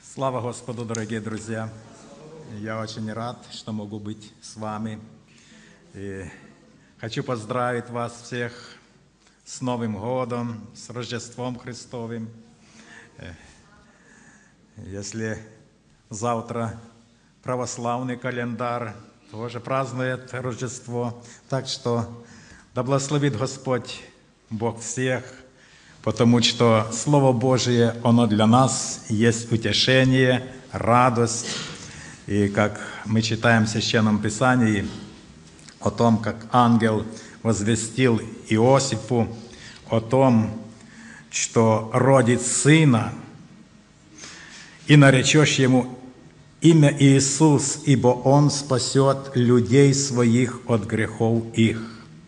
Слава Господу, дорогие друзья! Я очень рад, что могу быть с вами. И хочу поздравить вас всех с Новым годом, с Рождеством Христовым. Если завтра православный календарь тоже празднует Рождество, так что да благословит Господь Бог всех, потому что Слово Божие, оно для нас есть утешение, радость. И как мы читаем в Священном Писании о том, как ангел возвестил Иосифу о том, что родит сына, и наречешь ему имя Иисус, ибо он спасет людей своих от грехов их.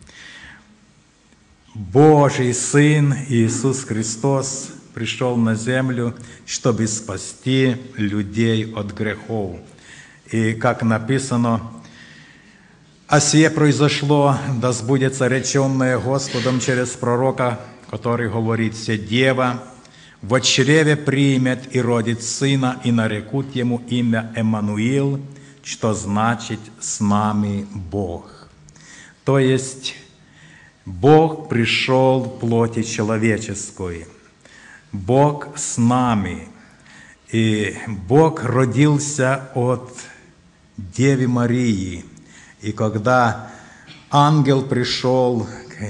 Божий Сын Иисус Христос пришел на землю, чтобы спасти людей от грехов. И как написано, «А сие произошло, да сбудется реченное Господом через пророка, который говорит: се дева во чреве примет и родит сына, и нарекут ему имя Эммануил, что значит «с нами Бог». То есть Бог пришел в плоти человеческой. Бог с нами. И Бог родился от Девы Марии. И когда ангел пришел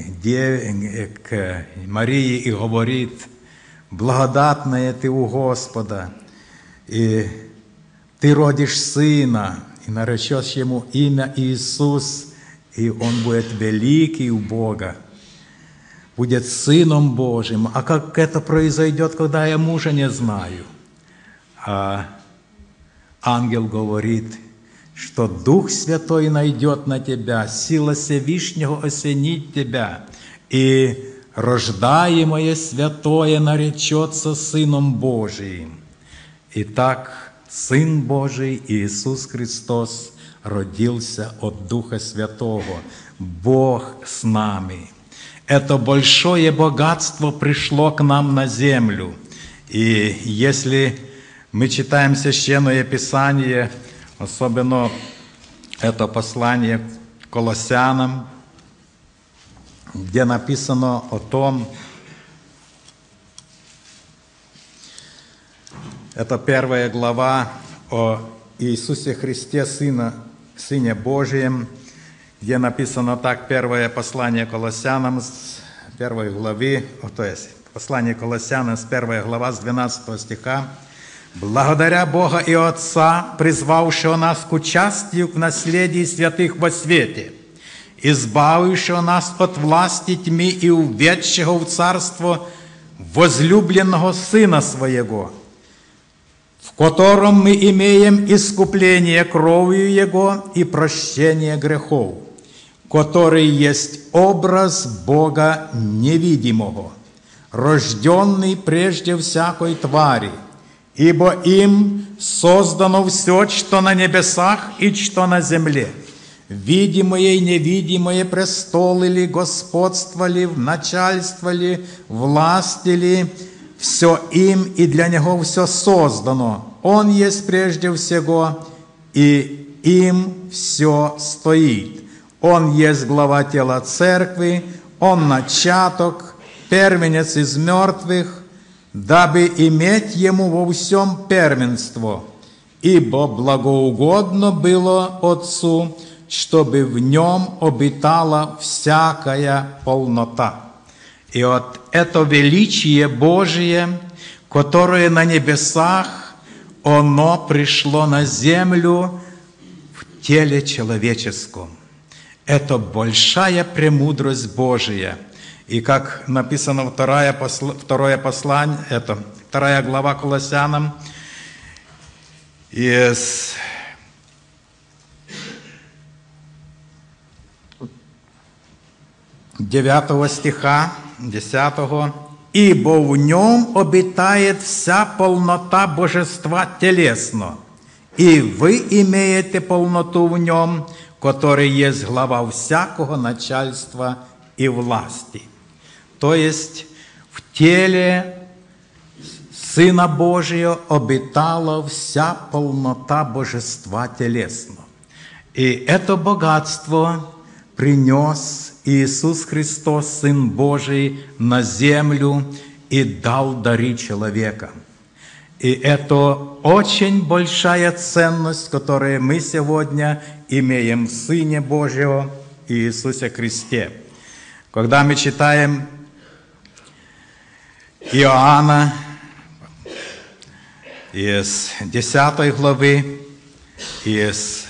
к Марии и говорит: «Благодатная ты у Господа, и ты родишь сына, и наречешь ему имя Иисус, и он будет великий у Бога, будет Сыном Божьим». А как это произойдет, когда я мужа не знаю? А ангел говорит, что Дух Святой найдет на тебя, сила Всевышнего осенит тебя, и рождаемое святое наречется Сыном Божиим. Итак, Сын Божий Иисус Христос родился от Духа Святого. Бог с нами. Это большое богатство пришло к нам на землю. И если мы читаем Священное Писание, особенно это послание к Колоссянам, где написано о том, это 1 глава о Иисусе Христе, Сыне Божием, где написано так, первое послание Колоссянам с 1 главы, то есть послание Колоссянам с 1 глава, с 12 стиха. «Благодаря Бога и Отца, призвавшего нас к участию в наследии святых во свете, избавившего нас от власти тьмы и уведшего в царство возлюбленного Сына Своего, в котором мы имеем искупление кровью Его и прощение грехов, который есть образ Бога невидимого, рожденный прежде всякой твари, ибо им создано все, что на небесах и что на земле, видимое и невидимое, престолы ли, господство ли, начальство ли, власти ли, все им и для Него все создано. Он есть прежде всего, и им все стоит. Он есть глава тела церкви, Он начаток, первенец из мертвых, дабы иметь Ему во всем первенство, ибо благоугодно было Отцу, чтобы в Нем обитала всякая полнота». И вот это величие Божие, которое на небесах, оно пришло на землю в теле человеческом. Это большая премудрость Божия. И как написано второе послание, это 2 глава Колоссянам, из 9 стиха, 10. «Ибо в нем обитает вся полнота божества телесно, и вы имеете полноту в нем, который есть глава всякого начальства и власти». То есть в теле Сына Божия обитала вся полнота Божества телесно. И это богатство принес Иисус Христос, Сын Божий, на землю и дал дари человека. И это очень большая ценность, которую мы сегодня имеем в Сыне Божьем Иисусе Христе. Когда мы читаем Иоанна из 10 главы, из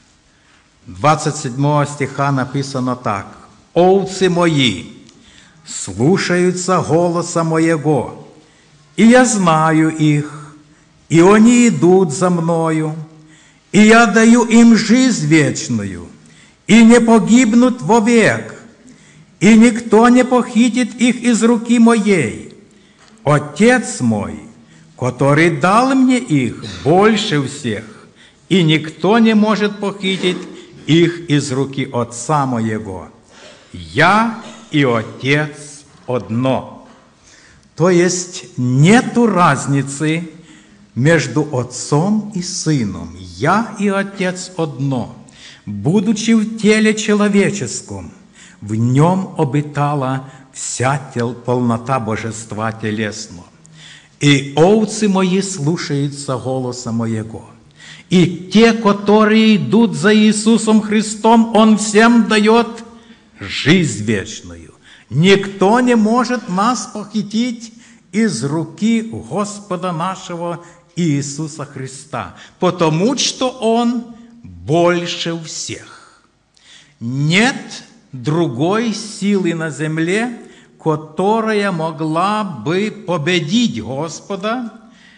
27 стиха написано так: «Овцы мои слушаются голоса моего, и я знаю их, и они идут за мною, и я даю им жизнь вечную, и не погибнут вовек, и никто не похитит их из руки моей. Отец мой, который дал мне их, больше всех, и никто не может похитить их из руки Отца моего. Я и Отец одно». То есть нету разницы между Отцом и Сыном. Я и Отец одно. Будучи в теле человеческом, в нем обитала вся полнота Божества телесно. «И овцы мои слушаются голоса моего». И те, которые идут за Иисусом Христом, Он всем дает жизнь вечную. Никто не может нас похитить из руки Господа нашего Иисуса Христа, потому что Он больше всех. Нет другой силы на земле, которая могла бы победить Господа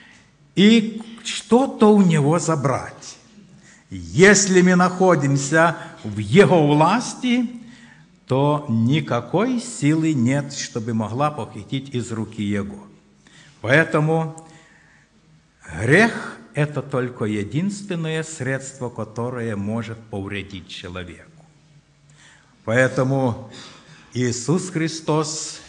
и что-то у Него забрать. Если мы находимся в Его власти, то никакой силы нет, чтобы могла похитить из руки Его. Поэтому грех – это только единственное средство, которое может повредить человеку. Поэтому Иисус Христос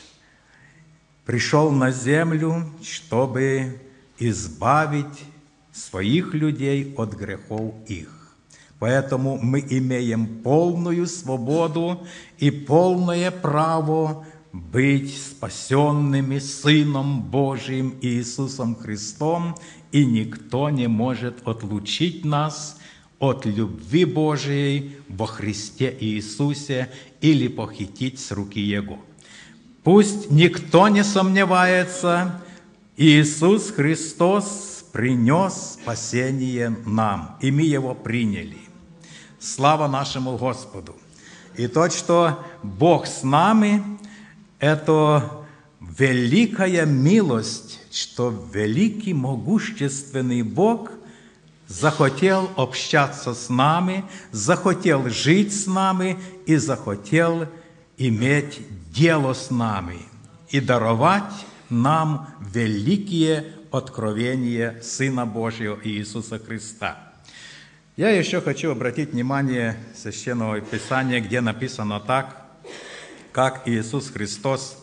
пришел на землю, чтобы избавить своих людей от грехов их. Поэтому мы имеем полную свободу и полное право быть спасенными Сыном Божиим Иисусом Христом, и никто не может отлучить нас от любви Божией во Христе Иисусе или похитить с руки Его. Пусть никто не сомневается, Иисус Христос принес спасение нам, и мы его приняли. Слава нашему Господу! И то, что Бог с нами, это великая милость, что великий, могущественный Бог захотел общаться с нами, захотел жить с нами и захотел иметь дело с нами и даровать нам великие откровения Сына Божьего Иисуса Христа. Я еще хочу обратить внимание Священного Писания, где написано так, как Иисус Христос,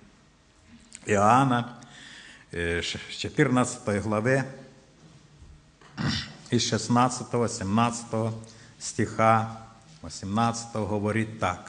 Иоанна, 14 главе, из 16-17 стиха 18 говорит так: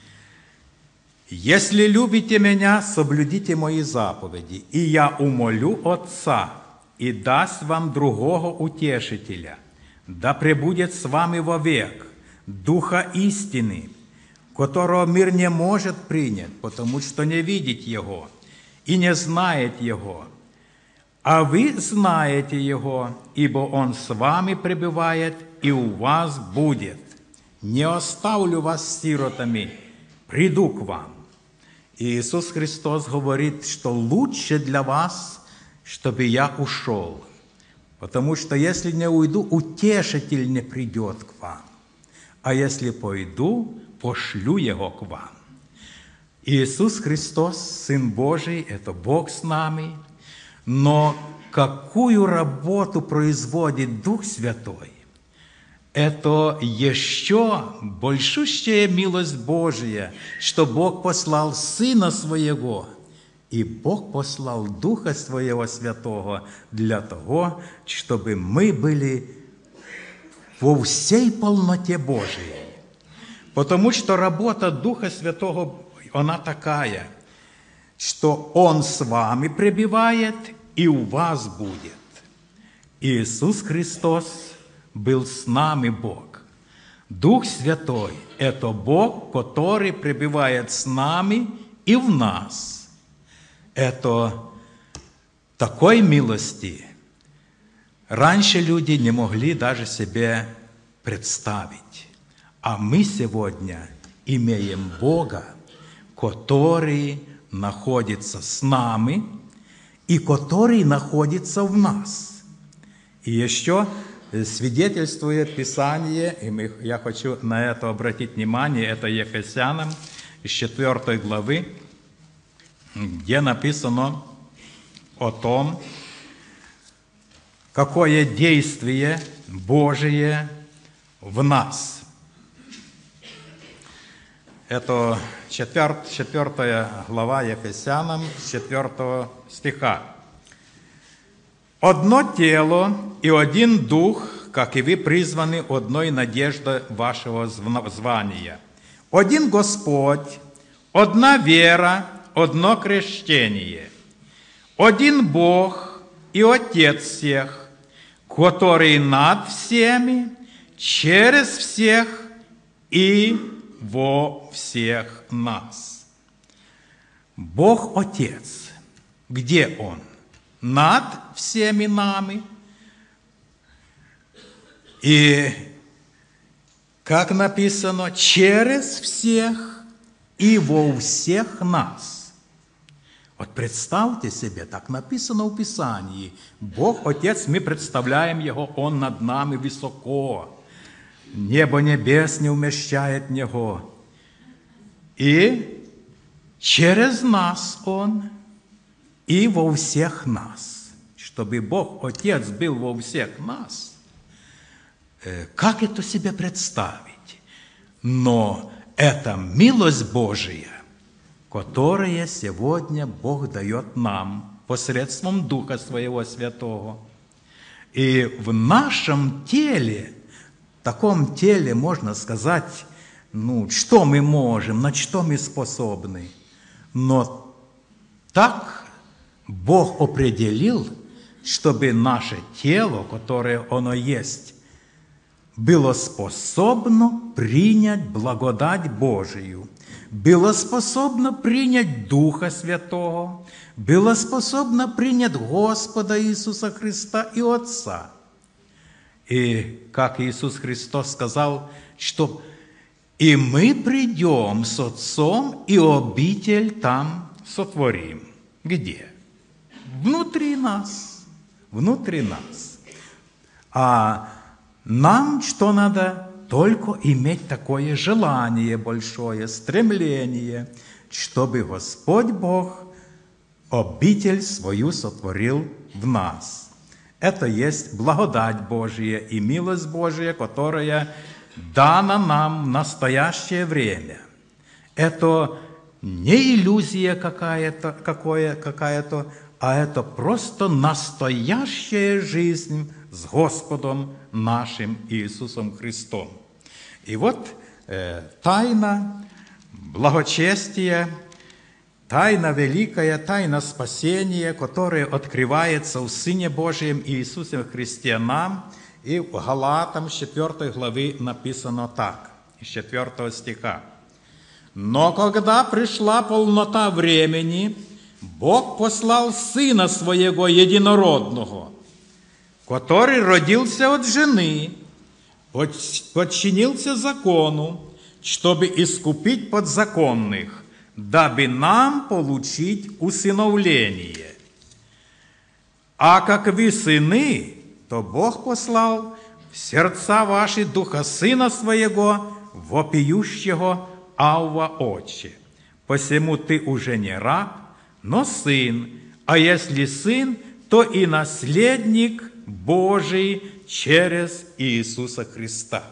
«Если любите Меня, соблюдите Мои заповеди, и Я умолю Отца, и даст вам другого утешителя, да пребудет с вами вовек, Духа истины, которого мир не может принять, потому что не видит Его и не знает Его. А вы знаете Его, ибо Он с вами пребывает и у вас будет. Не оставлю вас сиротами, приду к вам». И Иисус Христос говорит, что лучше для вас, чтобы Я ушел. Потому что если не уйду, утешитель не придет к вам. А если пойду, пошлю Его к вам. Иисус Христос, Сын Божий, это Бог с нами. Но какую работу производит Дух Святой? Это еще большущая милость Божия, что Бог послал Сына Своего И Бог послал Духа Своего Святого для того, чтобы мы были во всей полноте Божией. Потому что работа Духа Святого, она такая, что Он с вами пребывает и у вас будет. Иисус Христос был с нами Бог. Дух Святой – это Бог, который пребывает с нами и в нас. Это такой милости раньше люди не могли даже себе представить. А мы сегодня имеем Бога, который находится с нами и который находится в нас. И еще свидетельствует Писание, и я хочу на это обратить внимание, это Ефесянам из 4 главы, где написано о том, какое действие Божие в нас. Это 4 глава Ефесянам, 4 стиха. «Одно тело и один дух, как и вы призваны одной надеждой вашего звания. Один Господь, одна вера, одно крещение, один Бог и Отец всех, который над всеми, через всех и во всех нас». Бог Отец, где Он? Над всеми нами. И, как написано, через всех и во всех нас. Вот представьте себе, так написано в Писании. Бог Отец, мы представляем Его, Он над нами высоко. Небо небес не вмещает в Него. И через нас Он и во всех нас. Чтобы Бог Отец был во всех нас. Как это себе представить? Но это милость Божия, которое сегодня Бог дает нам посредством Духа Своего Святого. И в нашем теле, таком теле, можно сказать, что мы можем, на что мы способны. Но так Бог определил, чтобы наше тело, которое оно есть, было способно принять благодать Божию, было способно принять Духа Святого, было способно принять Господа Иисуса Христа и Отца. И как Иисус Христос сказал, что «и мы придем с Отцом, и обитель там сотворим». Где? Внутри нас. Внутри нас. А нам что надо? Только иметь такое желание большое, стремление, чтобы Господь Бог обитель свою сотворил в нас. Это есть благодать Божия и милость Божия, которая дана нам в настоящее время. Это не иллюзия какая-то, а это просто настоящая жизнь с Господом нашим Иисусом Христом. И вот тайна благочестия, тайна великая, тайна спасения, которая открывается в Сыне Божьем Иисусе Христе нам, и в Галатам 4 главы написано так, из 4 стиха. «Но когда пришла полнота времени, Бог послал Сына Своего Единородного, который родился от жены, подчинился закону, чтобы искупить подзаконных, дабы нам получить усыновление. А как вы сыны, то Бог послал в сердца ваши Духа Сына Своего, вопиющего Авва, Отче. Посему ты уже не раб, но сын, а если сын, то и наследник Божий через Иисуса Христа».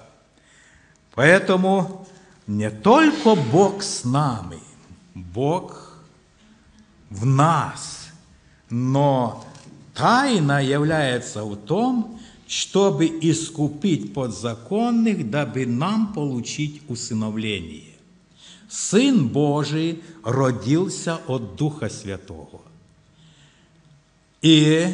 Поэтому не только Бог с нами, Бог в нас. Но тайна является в том, чтобы искупить подзаконных, дабы нам получить усыновление. Сын Божий родился от Духа Святого. И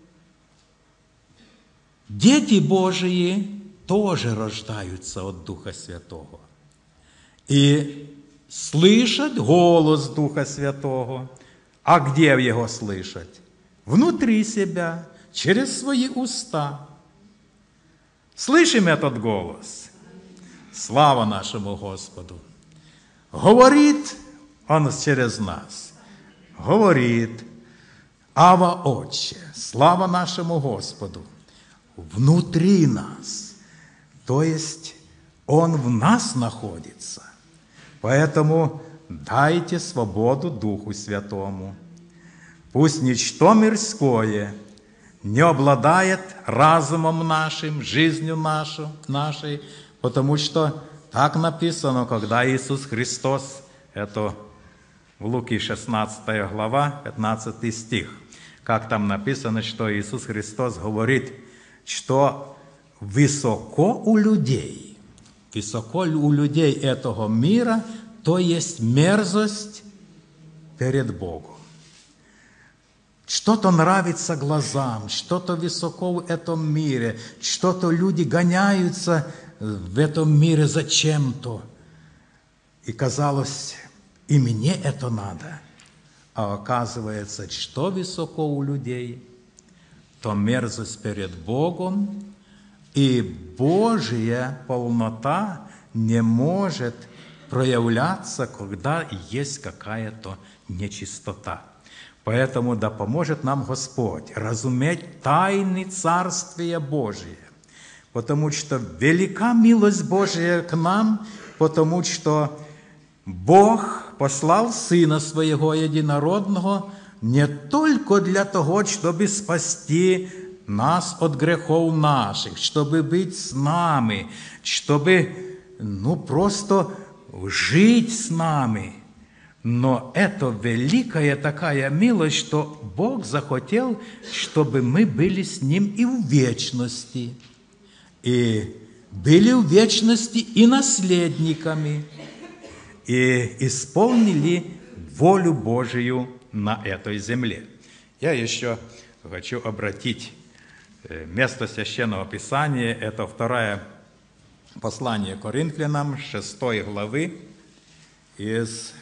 дети Божии тоже рождаются от Духа Святого. И слышать голос Духа Святого. А где его слышать? Внутри себя, через свои уста. Слышим этот голос? Слава нашему Господу! Говорит Он через нас. Говорит: Ава, Отче, слава нашему Господу! Внутри нас. То есть Он в нас находится. Поэтому дайте свободу Духу Святому. Пусть ничто мирское не обладает разумом нашим, жизнью нашей, потому что так написано, когда Иисус Христос, это в Луки 16 глава, 15 стих, как там написано, что Иисус Христос говорит, что высоко у людей этого мира, то есть мерзость перед Богом. Что-то нравится глазам, что-то высоко в этом мире, что-то люди гоняются в этом мире за чем-то. И казалось, и мне это надо. А оказывается, что высоко у людей, то мерзость перед Богом, и Божья полнота не может проявляться, когда есть какая-то нечистота. Поэтому да поможет нам Господь разуметь тайны Царствия Божия, потому что велика милость Божия к нам, потому что Бог послал Сына Своего Единородного не только для того, чтобы спасти нас от грехов наших, чтобы быть с нами, чтобы просто жить с нами. Но это великая такая милость, что Бог захотел, чтобы мы были с Ним и в вечности. И были в вечности и наследниками, и исполнили волю Божию на этой земле. Я еще хочу обратить место Священного Писания, это 2 послание Коринфянам, 6 главы, из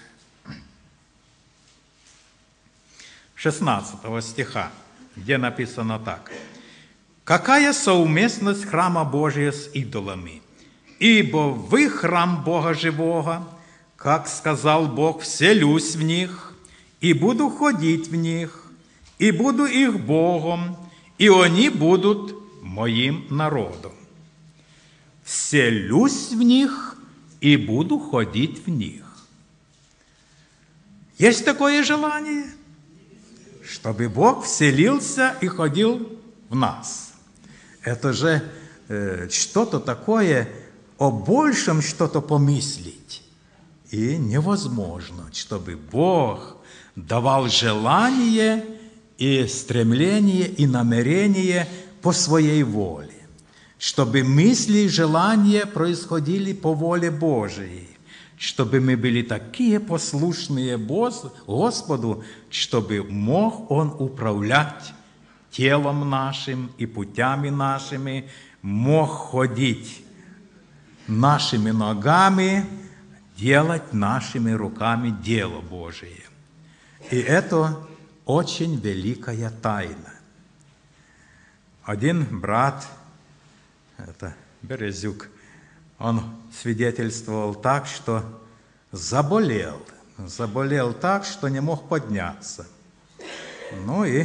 16 стиха, где написано так. «Какая соуместность храма Божия с идолами? Ибо вы храм Бога живого, как сказал Бог, вселюсь в них, и буду ходить в них, и буду их Богом, и они будут моим народом. Вселюсь в них, и буду ходить в них». Есть такое желание? Чтобы Бог вселился и ходил в нас. Это же что-то такое, о большем что-то помыслить. И невозможно, чтобы Бог давал желание и стремление и намерение по своей воле. Чтобы мысли и желания происходили по воле Божией. Чтобы мы были такие послушные Господу, чтобы мог Он управлять телом нашим и путями нашими, мог ходить нашими ногами, делать нашими руками дело Божие. И это очень великая тайна. Один брат, это Березюк, он свидетельствовал так, что заболел так, что не мог подняться. Ну и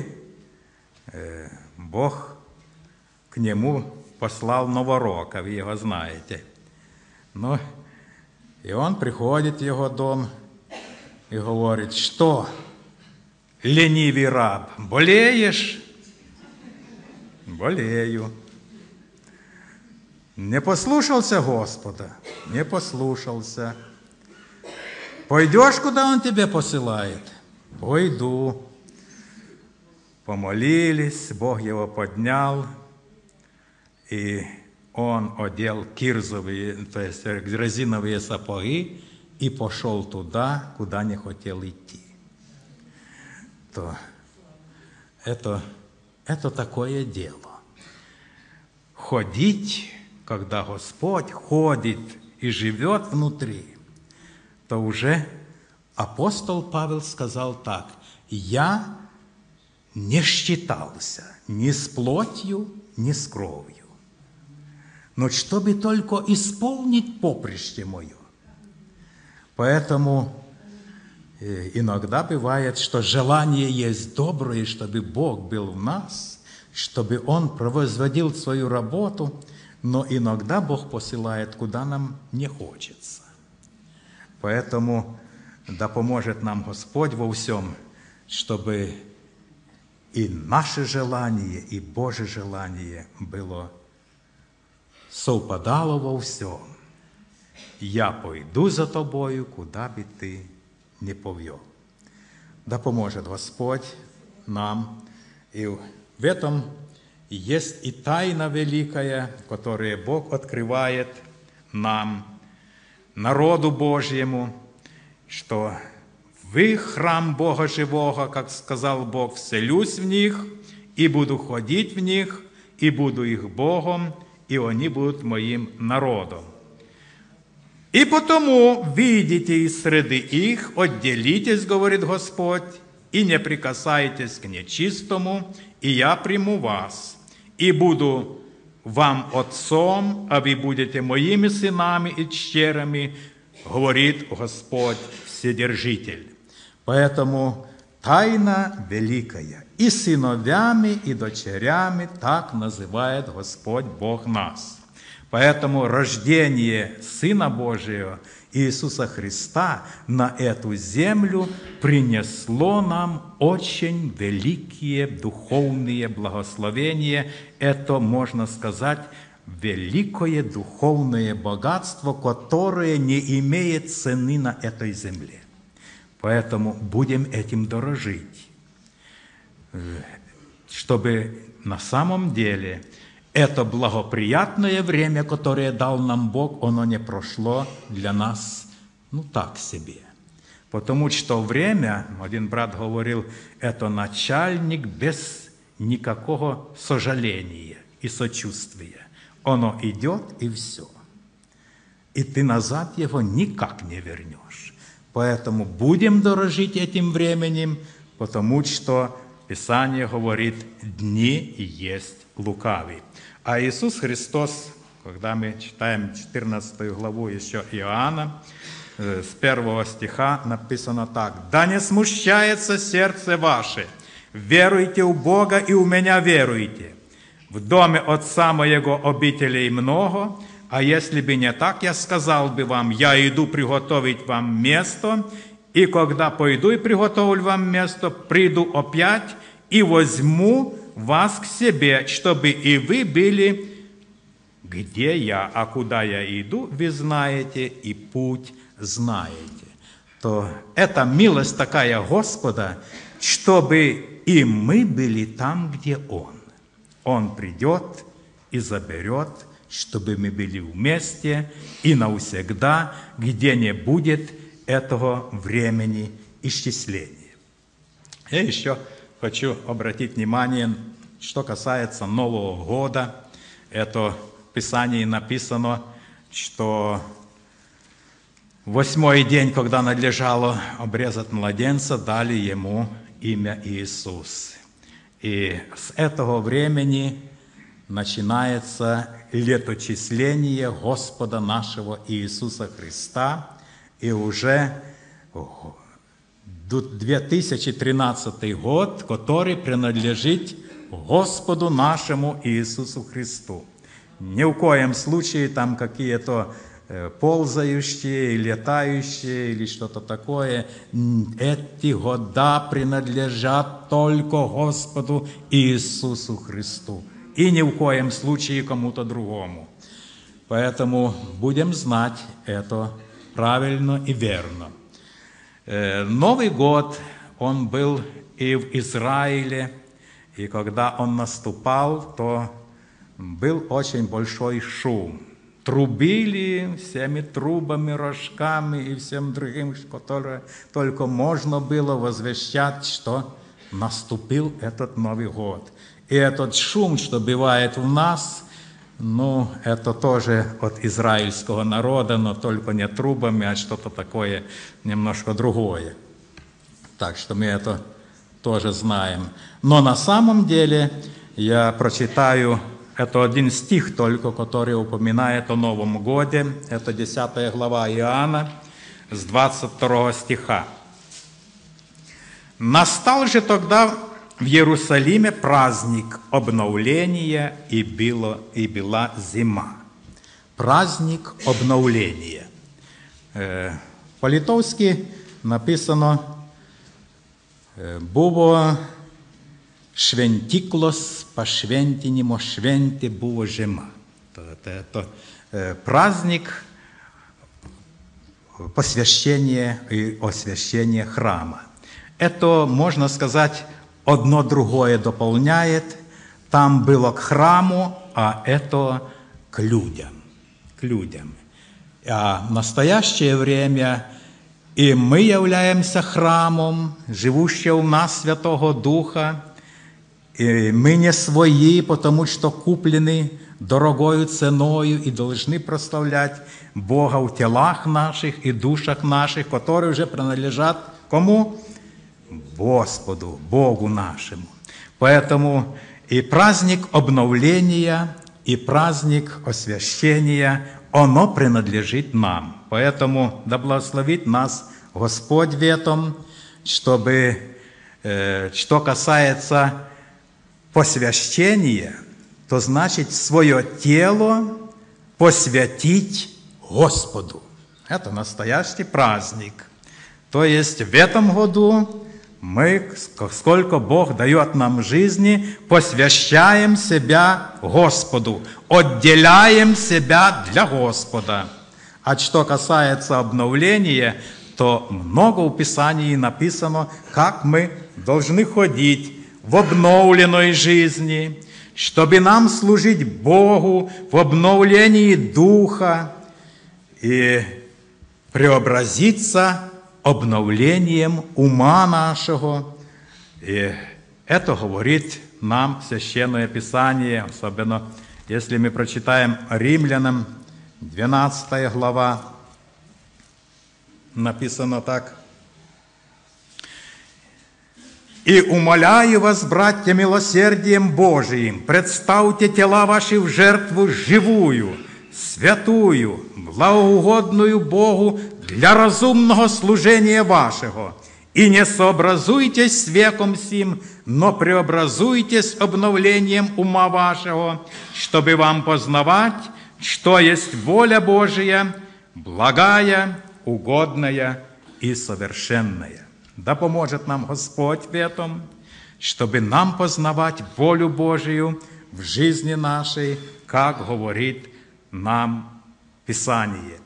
Бог к нему послал Новорока, вы его знаете. Ну, и он приходит в его дом и говорит: что, ленивый раб, болеешь? Болею. Не послушался Господа? Не послушался. Пойдешь, куда Он тебя посылает? пойду. Помолились, Бог его поднял, и он одел кирзовые, то есть резиновые сапоги, и пошел туда, куда не хотел идти. То это такое дело. Ходить, когда Господь ходит и живет внутри, то уже апостол Павел сказал так: «Я не считался ни с плотью, ни с кровью, но чтобы только исполнить поприще мое». Поэтому иногда бывает, что желание есть доброе, чтобы Бог был в нас, чтобы Он производил свою работу, но иногда Бог посылает, куда нам не хочется. Поэтому да поможет нам Господь во всем, чтобы и наше желание, и Божье желание было совпадало во всем. «Я пойду за тобою, куда бы ты не повел». Да поможет Господь нам. И в этом есть и тайна великая, которую Бог открывает нам, народу Божьему, что «Вы храм Бога живого, как сказал Бог, вселюсь в них, и буду ходить в них, и буду их Богом, и они будут моим народом. И потому видите из среды их, отделитесь, говорит Господь, и не прикасайтесь к нечистому, и я приму вас, и буду вам отцом, а вы будете моими сынами и дщерями, говорит Господь Вседержитель». Поэтому тайна великая. И сыновьями, и дочерями так называет Господь Бог нас. Поэтому рождение Сына Божьего Иисуса Христа на эту землю принесло нам очень великие духовные благословения. Это, можно сказать, великое духовное богатство, которое не имеет цены на этой земле. Поэтому будем этим дорожить, чтобы на самом деле это благоприятное время, которое дал нам Бог, оно не прошло для нас, так себе. Потому что время, один брат говорил, это начальник без никакого сожаления и сочувствия. Оно идет, и все. И ты назад его никак не вернешь. Поэтому будем дорожить этим временем, потому что Писание говорит, дни есть лукавые. А Иисус Христос, когда мы читаем 14 главу еще Иоанна, с 1 стиха написано так: «Да не смущается сердце ваше, веруйте в Бога и у меня веруйте. В доме Отца моего обителей много, а если бы не так, я сказал бы вам, я иду приготовить вам место, и когда пойду и приготовлю вам место, приду опять и возьму вас к себе, чтобы и вы были, где я, а куда я иду, вы знаете, и путь знаете». То это милость такая Господа, чтобы и мы были там, где Он. Он придет и заберет, чтобы мы были вместе и навсегда, где не будет этого времени исчисления. Я еще хочу обратить внимание, что касается Нового года. Это в Писании написано, что 8-й день, когда надлежало обрезать младенца, дали ему имя Иисус. И с этого времени начинается леточисление Господа нашего Иисуса Христа, и уже 2013 год, который принадлежит Господу нашему Иисусу Христу. Ни в коем случае там какие-то ползающие, летающие или что-то такое. Эти года принадлежат только Господу Иисусу Христу. И ни в коем случае кому-то другому. Поэтому будем знать это правильно и верно. Новый год он был и в Израиле, и когда он наступал, то был очень большой шум. Трубили всеми трубами, рожками и всем другим, которое только можно было возвещать, что наступил этот Новый год. И этот шум, что бывает в нас, ну, это тоже от израильского народа, но только не трубами, а что-то такое немножко другое. Так что мы это тоже знаем. Но на самом деле я прочитаю, это один стих только, который упоминает о Новом Годе. Это 10 глава Иоанна с 22 стиха. «Настал же тогда в Иерусалиме праздник обновления, и была зима». Праздник обновления. По-литовски написано «Buvo šventyklos pašventinimo šventė buvo žema». Это праздник посвящения и освящения храма. Это, можно сказать, одно другое дополняет. Там было к храму, а это к людям. А в настоящее время и мы являемся храмом, живущего в нас Святого Духа. И мы не свои, потому что куплены дорогою ценою и должны прославлять Бога в телах наших и душах наших, которые уже принадлежат кому? Господу, Богу нашему. Поэтому и праздник обновления, и праздник освящения, оно принадлежит нам. Поэтому да благословит нас Господь в этом, чтобы, что касается посвящения, то значит свое тело посвятить Господу. Это настоящий праздник. То есть в этом году мы, сколько Бог дает нам жизни, посвящаем себя Господу, отделяем себя для Господа. А что касается обновления, то много в Писании написано, как мы должны ходить в обновленной жизни, чтобы нам служить Богу в обновлении духа и преобразиться обновлением ума нашего. И это говорит нам Священное Писание, особенно если мы прочитаем Римлянам 12 глава, написано так. «И умоляю вас, братья, милосердием Божиим, представьте тела ваши в жертву живую, святую, благоугодную Богу для разумного служения вашего, и не сообразуйтесь с веком сим, но преобразуйтесь обновлением ума вашего, чтобы вам познавать, что есть воля Божия, благая, угодная и совершенная». Да поможет нам Господь в этом, чтобы нам познавать волю Божию в жизни нашей, как говорит нам Писание.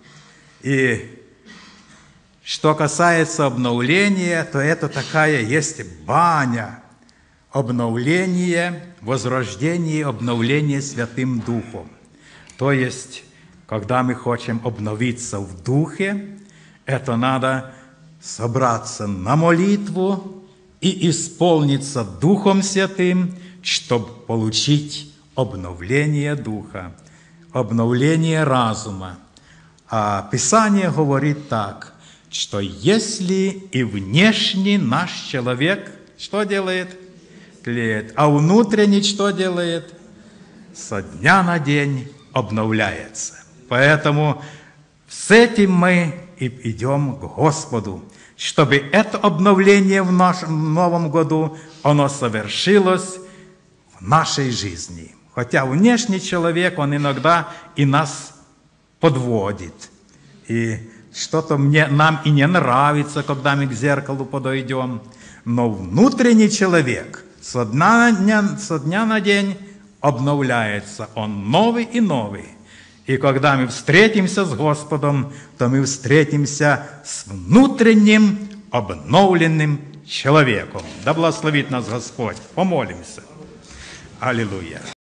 И что касается обновления, то это такая есть баня. Обновление, возрождение, обновление Святым Духом. То есть, когда мы хотим обновиться в Духе, это надо собраться на молитву и исполниться Духом Святым, чтобы получить обновление Духа, обновление разума. А Писание говорит так, что если и внешний наш человек, что делает? Тлеет. А внутренний что делает? Со дня на день обновляется. Поэтому с этим мы и идем к Господу, чтобы это обновление в нашем Новом году, оно совершилось в нашей жизни. Хотя внешний человек, он иногда и нас подводит. И что-то нам и не нравится, когда мы к зеркалу подойдем. Но внутренний человек со дня на день обновляется. Он новый и новый. И когда мы встретимся с Господом, то мы встретимся с внутренним обновленным человеком. Да благословит нас Господь. Помолимся. Аллилуйя.